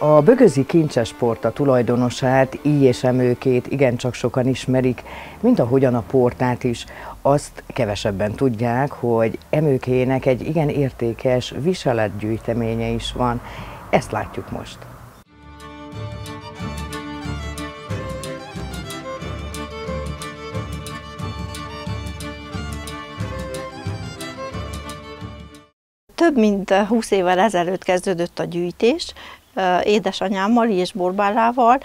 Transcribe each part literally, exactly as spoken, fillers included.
A Bögözi Kincsesport a tulajdonosát, íj és emőkét igencsak sokan ismerik, mint ahogyan a portát is. Azt kevesebben tudják, hogy emőkének egy igen értékes viseletgyűjteménye is van. Ezt látjuk most. Több mint húsz évvel ezelőtt kezdődött a gyűjtés, édesanyámmal és Borbálával,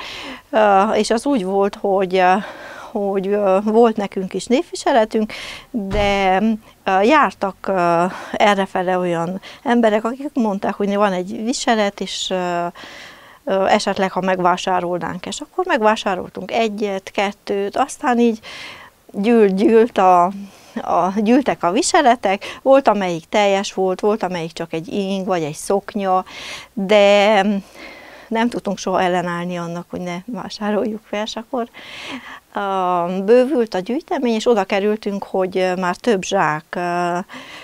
és az úgy volt, hogy, hogy volt nekünk is névviseletünk, de jártak errefele olyan emberek, akik mondták, hogy van egy viselet, és esetleg, ha megvásárolnánk, és akkor megvásároltunk egyet, kettőt, aztán így gyűlt-gyűlt a A, gyűltek a viseletek, volt amelyik teljes volt, volt amelyik csak egy ing vagy egy szoknya, de nem tudtunk soha ellenállni annak, hogy ne vásároljuk fel, és akkor uh, bővült a gyűjtemény, és oda kerültünk, hogy már több zsák uh,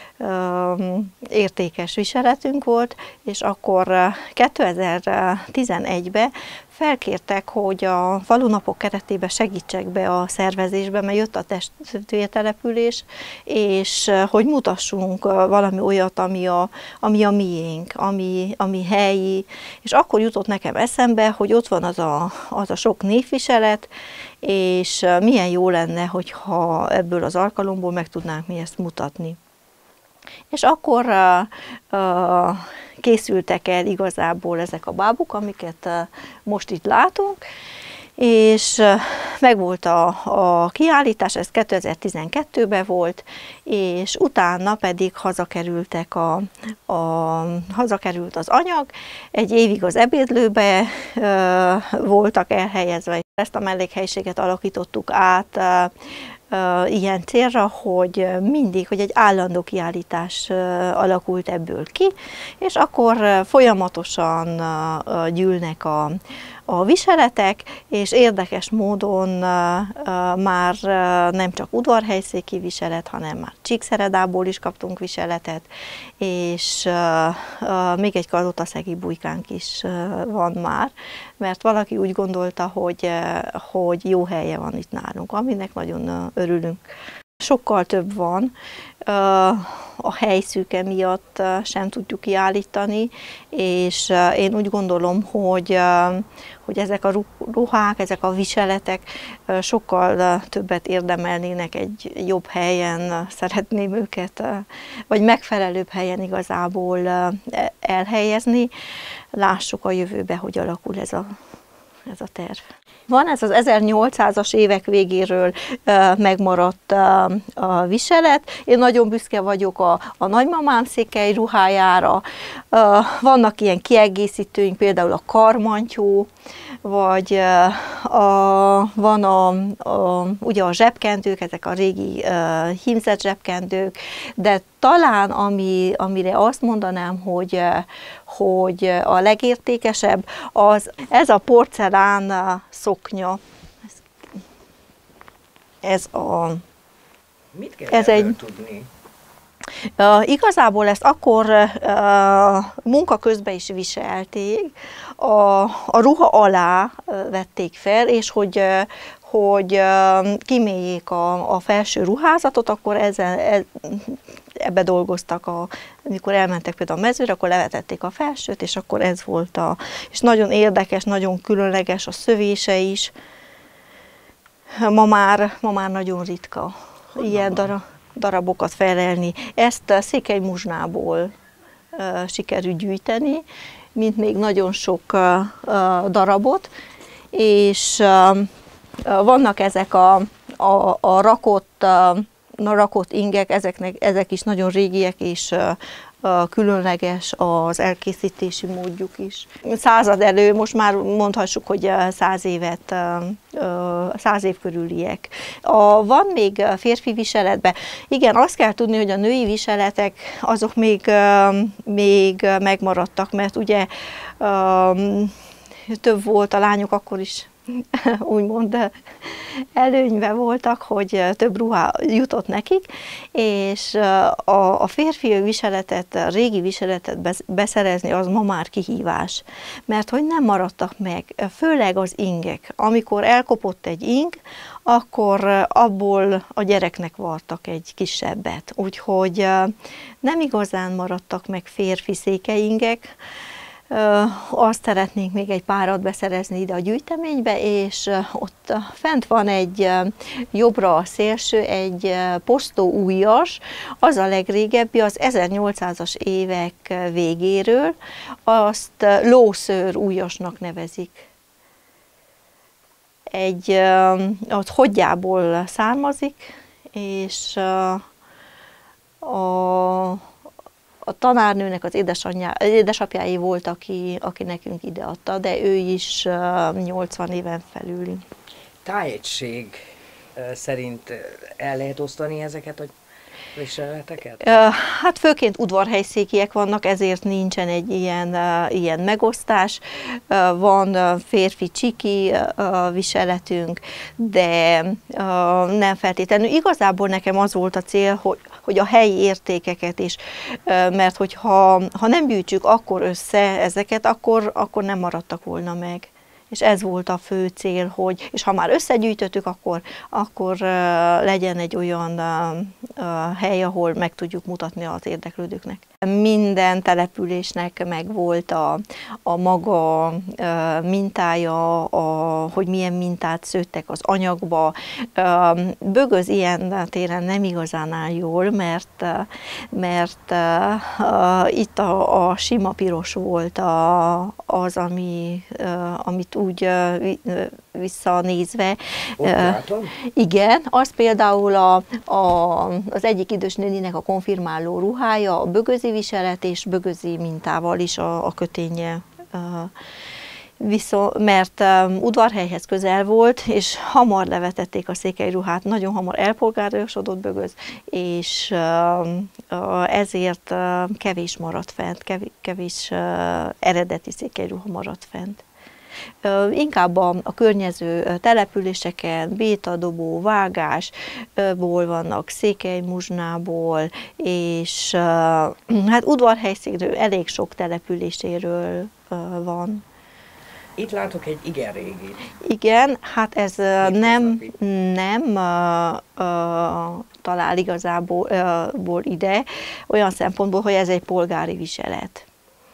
uh, értékes viseletünk volt, és akkor kétezer-tizenegyben felkértek, hogy a falunapok keretében segítsek be a szervezésbe, mert jött a testvértelepülés, és hogy mutassunk valami olyat, ami a, ami a miénk, ami, ami helyi, és akkor jutott nekem eszembe, hogy ott van az a, az a sok névviselet, és milyen jó lenne, hogyha ebből az alkalomból meg tudnánk mi ezt mutatni. És akkor uh, uh, készültek el igazából ezek a bábuk, amiket uh, most itt látunk, és uh, megvolt a, a kiállítás, ez kétezer-tizenkettőben volt, és utána pedig hazakerültek a, a, hazakerült az anyag, egy évig az ebédlőbe uh, voltak elhelyezve, és ezt a mellékhelyiséget alakítottuk át uh, Uh, ilyen célra, hogy mindig, hogy egy állandó kiállítás uh, alakult ebből ki, és akkor uh, folyamatosan uh, gyűlnek a, a viseletek, és érdekes módon uh, uh, már uh, nem csak udvarhelyszéki viselet, hanem már Csíkszeredából is kaptunk viseletet, és uh, uh, még egy kalotaszegi bujkánk is uh, van már, mert valaki úgy gondolta, hogy, uh, hogy jó helye van itt nálunk, aminek nagyon uh, örülünk. Sokkal több van, a helyszűke miatt sem tudjuk kiállítani, és én úgy gondolom, hogy, hogy ezek a ruhák, ezek a viseletek sokkal többet érdemelnének egy jobb helyen, szeretném őket, vagy megfelelőbb helyen igazából elhelyezni. Lássuk a jövőbe, hogy alakul ez a, ez a terv. Van ez az ezernyolcszázas évek végéről uh, megmaradt uh, a viselet. Én nagyon büszke vagyok a, a nagymamám székely ruhájára. Uh, vannak ilyen kiegészítőink, például a karmantyú, vagy uh, a, van a, a, ugye a zsebkendők, ezek a régi uh, hímzett zsebkendők, de talán ami, amire azt mondanám, hogy, hogy a legértékesebb, az ez a porcelán szoknya. Ez a... Mit kell ez egy, tudni? Uh, igazából ezt akkor uh, munka közben is viselték, a, a ruha alá uh, vették fel, és hogy, uh, hogy uh, kiméljék a, a felső ruházatot, akkor ezzel, ez, ebbe dolgoztak, a, amikor elmentek például a mezőre, akkor levetették a felsőt, és akkor ez volt a... És nagyon érdekes, nagyon különleges a szövése is. Ma már, ma már nagyon ritka ilyen darab. darabokat felelni. Ezt a székely muzsnából uh, sikerült gyűjteni, mint még nagyon sok uh, uh, darabot, és uh, uh, vannak ezek a, a, a rakott, uh, rakott ingek, ezeknek, ezek is nagyon régiek, és uh, uh, különleges az elkészítési módjuk is. Század elő, most már mondhassuk, hogy száz évet, száz év körüliek. A, van még férfi viseletben. Igen, azt kell tudni, hogy a női viseletek azok még, még megmaradtak, mert ugye több volt, a lányok akkor is úgymond előnyben voltak, hogy több ruha jutott nekik, és a, a férfi viseletet, a régi viseletet beszerezni, az ma már kihívás, mert hogy nem maradtak meg, főleg az ingek. Amikor elkopott egy ing, akkor abból a gyereknek vartak egy kisebbet, úgyhogy nem igazán maradtak meg férfi székeingek. Azt szeretnénk még egy párat beszerezni ide a gyűjteménybe, és ott fent van egy jobbra a szélső, egy posztó ujjas, az a legrégebbi, az ezernyolcszázas évek végéről, azt lószőr ujjasnak nevezik. Egy, az hodjából származik, és a A tanárnőnek az édesanyja, édesapjáé volt, aki, aki nekünk ideadta, de ő is nyolcvan éven felüli. Tájegység szerint el lehet osztani ezeket a viseleteket? Hát főként udvarhelyszékiek vannak, ezért nincsen egy ilyen, ilyen megosztás. Van férfi csiki viseletünk, de nem feltétlenül. Igazából nekem az volt a cél, hogy, hogy a helyi értékeket is, mert hogyha ha nem gyűjtsük akkor össze ezeket, akkor, akkor nem maradtak volna meg. És ez volt a fő cél, hogy, és ha már összegyűjtöttük, akkor, akkor uh, legyen egy olyan uh, uh, hely, ahol meg tudjuk mutatni az érdeklődőknek. Minden településnek megvolt a, a maga uh, mintája, a, hogy milyen mintát szőttek az anyagba. Uh, Bögöz ilyen téren nem igazán áll jól, mert, uh, mert uh, uh, itt a, a sima piros volt a, az, ami, uh, amit úgy uh, visszanézve. Ott látom. Igen, az például a, a, az egyik idős néninek a konfirmáló ruhája, a bögözi viselet és bögözi mintával is a, a köténye. Viszont, mert um, udvarhelyhez közel volt, és hamar levetették a székely ruhát, nagyon hamar elpolgárosodott Bögöz, és uh, uh, ezért uh, kevés maradt fent, kevés, kevés uh, eredeti székely ruha maradt fent. Uh, inkább a, a környező településeken, Bétadobó, Vágásból vannak, Székely-Muzsnából, és uh, hát udvarhelyszékről elég sok településéről uh, van. Itt látok egy igen régit. Igen, hát ez uh, nem, nem uh, uh, talál igazából uh, ide, olyan szempontból, hogy ez egy polgári viselet.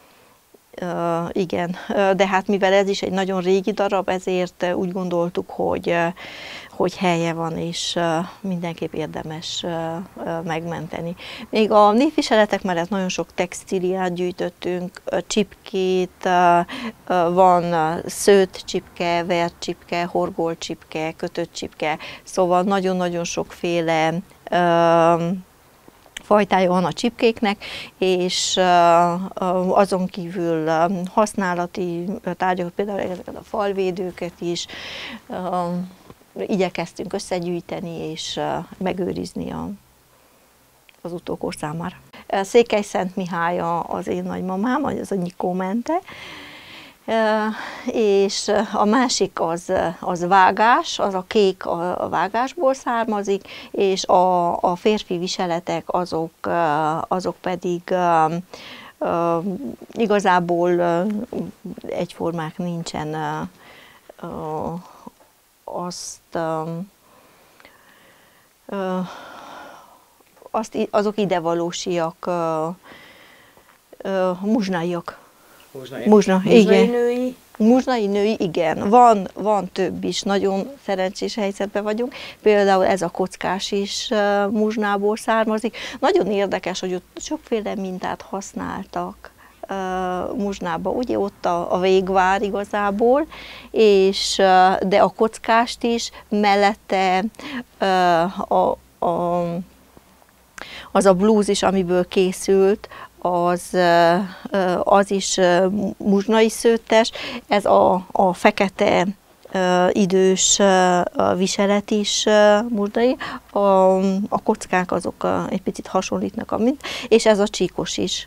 Uh, igen, uh, de hát mivel ez is egy nagyon régi darab, ezért uh, úgy gondoltuk, hogy, uh, hogy helye van, és uh, mindenképp érdemes uh, uh, megmenteni. Még a névviseletek mellett nagyon sok textíliát gyűjtöttünk, uh, csipkét, uh, uh, van uh, szőtt csipke, vert csipke, horgolt csipke, kötött csipke, szóval nagyon-nagyon sokféle uh, fajtája van a csipkéknek, és azon kívül használati tárgyakat, például ezeket a falvédőket is igyekeztünk összegyűjteni és megőrizni a, az utókor számára. Székelyszentmihály az én nagymamám, az a Nyikó mente, és a másik az, az vágás, az a kék a vágásból származik, és a, a férfi viseletek azok, azok pedig uh, igazából uh, egyformák nincsen, uh, azt, uh, uh, azt azok idevalósiak, uh, uh, muzsnaiak. Muzsnai, Muzsna, Muzsnai igen. női? Muzsnai női, igen. Van, van több is, nagyon szerencsés helyzetben vagyunk. Például ez a kockás is uh, Muzsnából származik. Nagyon érdekes, hogy ott sokféle mintát használtak uh, Muzsnába. Ugye ott a, a végvár igazából, és, uh, de a kockást is, mellette uh, a, a, az a blúz is, amiből készült, az, az is muzsnai szőttes, ez a, a fekete idős viselet is muzsnai, a, a kockák azok egy picit hasonlítnak, amit, és ez a csíkos is.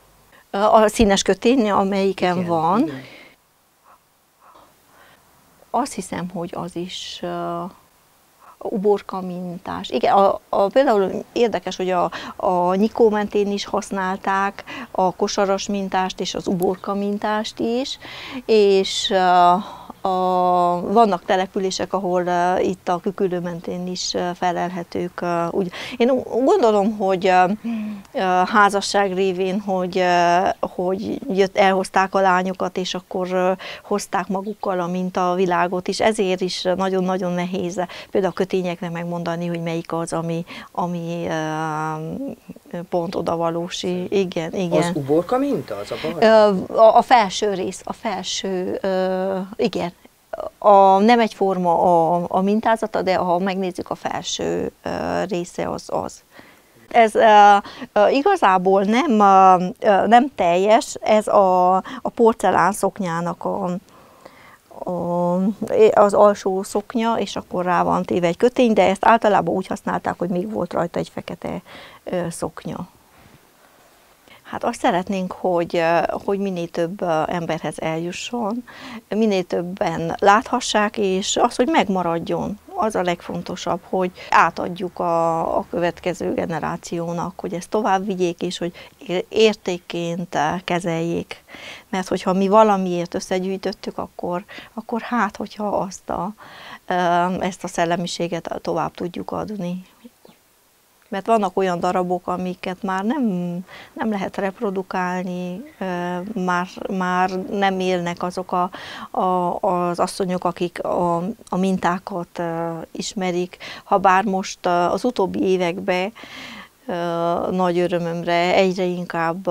A színes kötény, amelyiken igen, van. Igen. azt hiszem, hogy az is uh, uborka mintás. Igen, a, a, például érdekes, hogy a, a nyikó mentén is használták a kosaras mintást és az uborka mintást is, és uh, a, vannak települések, ahol uh, itt a Küküllő mentén is uh, felelhetők. Uh, úgy. Én gondolom, hogy uh, uh, házasság révén, hogy, uh, hogy jött, elhozták a lányokat, és akkor uh, hozták magukkal a mintavilágot is. Ezért is nagyon-nagyon nehéz például a kötényeknek megmondani, hogy melyik az, ami, ami uh, pont odavalós. Igen, igen. Az uborka minta, az a bal? Uh, a, a felső rész, a felső, uh, igen. A, nem egyforma a, a mintázata, de ha megnézzük, a felső uh, része az az. Ez uh, uh, igazából nem, uh, nem teljes, ez a, a porcelán szoknyának a, a, az alsó szoknya, és akkor rá van téve egy kötény, de ezt általában úgy használták, hogy még volt rajta egy fekete uh, szoknya. Hát azt szeretnénk, hogy, hogy minél több emberhez eljusson, minél többen láthassák, és az, hogy megmaradjon. Az a legfontosabb, hogy átadjuk a, a következő generációnak, hogy ezt tovább vigyék, és hogy értékként kezeljék. Mert hogyha mi valamiért összegyűjtöttük, akkor, akkor hát, hogyha azt a, ezt a szellemiséget tovább tudjuk adni. Mert vannak olyan darabok, amiket már nem, nem lehet reprodukálni, már, már nem élnek azok a, a, az asszonyok, akik a, a mintákat ismerik. Habár most az utóbbi években nagy örömömre egyre inkább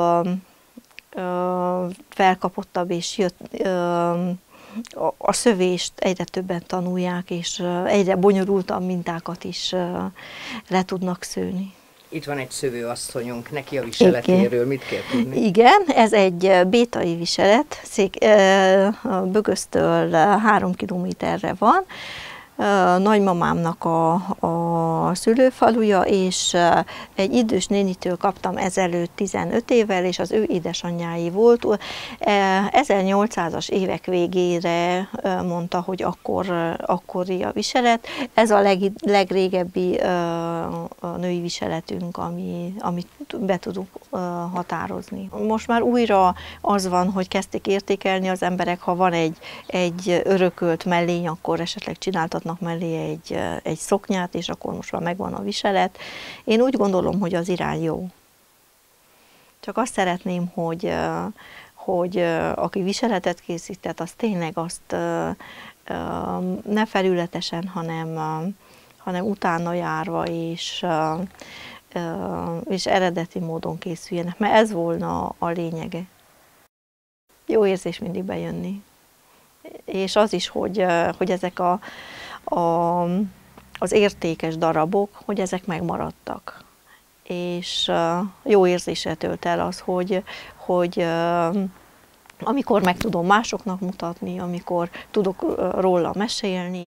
felkapottabb és jött, a szövést egyre többen tanulják, és egyre bonyolultabb mintákat is le tudnak szőni. Itt van egy szövőasszonyunk, neki a viseletéről mit kell tudni? Igen, ez egy bétai viselet, Szék, Bögöztől három kilométerre van. Nagymamámnak a, a szülőfaluja, és egy idős nénitől kaptam ezelőtt tizenöt évvel, és az ő édesanyjái volt. ezernyolcszázas évek végére mondta, hogy akkor, akkori a viselet. Ez a leg, legrégebbi női viseletünk, ami, amit be tudunk határozni. Most már újra az van, hogy kezdték értékelni az emberek, ha van egy, egy örökölt mellény, akkor esetleg csináltatnak mellé egy, egy szoknyát, és akkor most már megvan a viselet. Én úgy gondolom, hogy az irány jó. Csak azt szeretném, hogy, hogy aki viseletet készített, az tényleg azt ne felületesen, hanem, hanem utána járva, és, és eredeti módon készüljenek, mert ez volna a lényege. Jó érzés mindig bejönni. És az is, hogy, hogy ezek a, a, az értékes darabok, hogy ezek megmaradtak. És jó érzéssel tölt el az, hogy, hogy amikor meg tudom másoknak mutatni, amikor tudok róla mesélni.